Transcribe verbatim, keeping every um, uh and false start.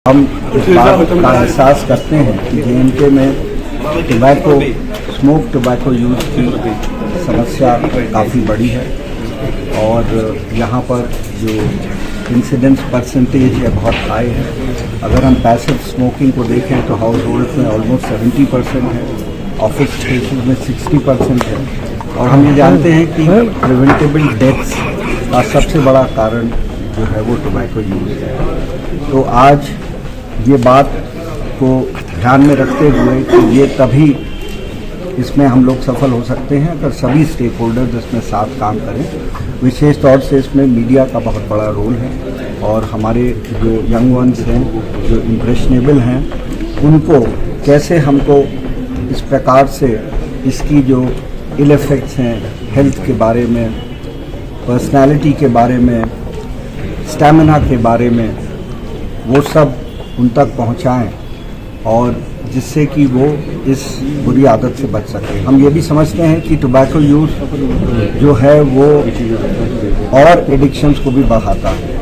हम इस बात का एहसास करते हैं कि जे एन के में टोबैको स्मोक टोबैको यूज़ की समस्या काफ़ी बड़ी है और यहाँ पर जो इंसिडेंस परसेंटेज है बहुत हाई है। अगर हम पैसिव स्मोकिंग को देखें तो हाउस होल्ड में ऑलमोस्ट सेवेंटी परसेंट है, ऑफिस स्पेसेस में सिक्सटी परसेंट है और हम ये जानते हैं कि प्रिवेंटेबल डेथ्स का सबसे बड़ा कारण जो है वो टोबैको यूज़ है। तो आज ये बात को ध्यान में रखते हुए कि ये तभी इसमें हम लोग सफल हो सकते हैं अगर सभी स्टेक होल्डर्स इसमें साथ काम करें। विशेष तौर से इसमें मीडिया का बहुत बड़ा रोल है और हमारे जो यंग वंस हैं, जो इम्प्रेशनेबल हैं, उनको कैसे हमको इस प्रकार से इसकी जो इल इफेक्ट्स हैं हेल्थ के बारे में, पर्सनालिटी के बारे में, स्टैमिना के बारे में, वो सब उन तक पहुंचाएं और जिससे कि वो इस बुरी आदत से बच सकें। हम ये भी समझते हैं कि टोबैको यूज़ जो है वो और एडिक्शंस को भी बढ़ाता है।